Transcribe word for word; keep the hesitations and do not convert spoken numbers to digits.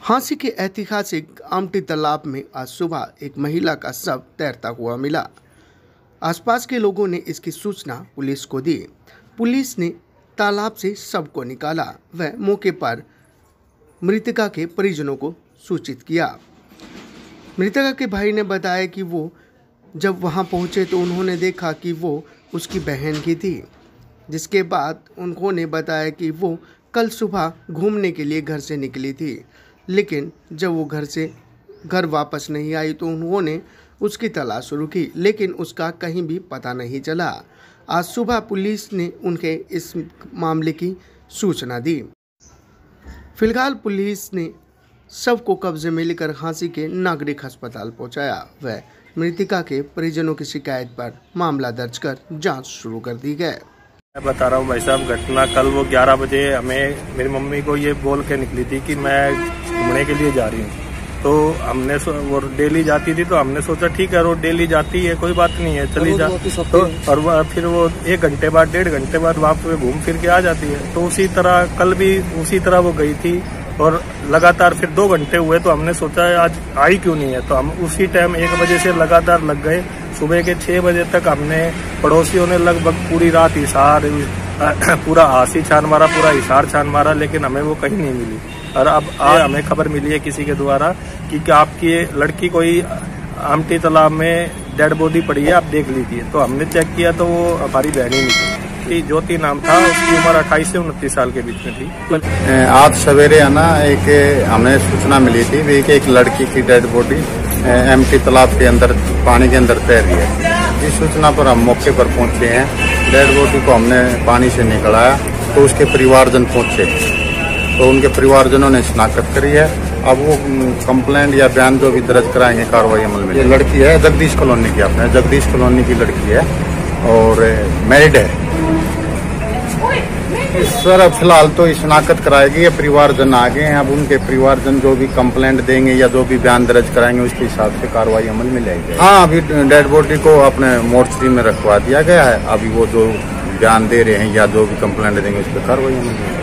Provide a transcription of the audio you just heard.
हांसी के ऐतिहासिक आमटी तालाब में आज सुबह एक महिला का शव तैरता हुआ मिला। आसपास के लोगों ने इसकी सूचना पुलिस को दी। पुलिस ने तालाब से शव को निकाला व मौके पर मृतका के परिजनों को सूचित किया। मृतका के भाई ने बताया कि वो जब वहां पहुंचे तो उन्होंने देखा कि वो उसकी बहन की थी, जिसके बाद उन्होंने बताया कि वो कल सुबह घूमने के लिए घर से निकली थी, लेकिन जब वो घर से घर वापस नहीं आई तो उन्होंने उसकी तलाश शुरू की, लेकिन उसका कहीं भी पता नहीं चला। आज सुबह पुलिस ने उनके इस मामले की सूचना दी। फिलहाल पुलिस ने शव को कब्जे में लेकर हांसी के नागरिक अस्पताल पहुंचाया व मृतिका के परिजनों की शिकायत पर मामला दर्ज कर जांच शुरू कर दी है। मैं बता रहा हूँ भाई साहब, घटना कल वो ग्यारह बजे हमें मेरी मम्मी को ये बोल के निकली थी कि मैं घूमने के लिए जा रही हूँ। तो हमने वो डेली जाती थी तो हमने सोचा ठीक है, वो डेली जाती है, कोई बात नहीं है, चली जा। तो और फिर वो एक घंटे बाद डेढ़ घंटे बाद वहाँ पे घूम फिर के आ जाती है। तो उसी तरह कल भी उसी तरह वो गई थी और लगातार फिर दो घंटे हुए तो हमने सोचा आज आई क्यों नहीं है। तो हम उसी टाइम एक बजे से लगातार लग गए। सुबह के छह बजे तक हमने पड़ोसियों ने लगभग पूरी रात इशार पूरा आसी छान मारा, पूरा इशार छान मारा, लेकिन हमें वो कहीं नहीं मिली। और अब आज हमें खबर मिली है किसी के द्वारा कि, कि आपकी लड़की कोई आमटी तालाब में डेड बॉडी पड़ी है, आप देख लीजिए। तो हमने चेक किया तो वो हमारी बहन ही निकली। ज्योति नाम था, उसकी उम्र अट्ठाईस से उनतीस साल के बीच में थी। आज सवेरे है ना, एक हमें सूचना मिली थी कि एक लड़की की डेड बॉडी एमटी तालाब के अंदर पानी के अंदर तैर रही है। इस सूचना पर हम मौके पर पहुंचे हैं। डेड बॉडी को हमने पानी से निकलाया तो उसके परिवारजन पहुंचे तो उनके परिवारजनों ने शिनाख्त करी है। अब वो कंप्लेंट या बयान जो भी दर्ज कराएंगे कार्रवाई अमल में। ये लड़की है जगदीश कॉलोनी की, आपने जगदीश कॉलोनी की लड़की है और मैरिड है। सर फिलहाल तो शिनाख्त कराएगी, परिवारजन आ गए हैं। अब उनके परिवारजन जो भी कंप्लेंट देंगे या जो भी बयान दर्ज कराएंगे उसके हिसाब से कार्रवाई अमल में लाएगी। हाँ, अभी डेड बॉडी को अपने मोर्चरी में रखवा दिया गया है। अभी वो जो बयान दे रहे हैं या जो भी कंप्लेंट देंगे उस पर कार्रवाई अमल में।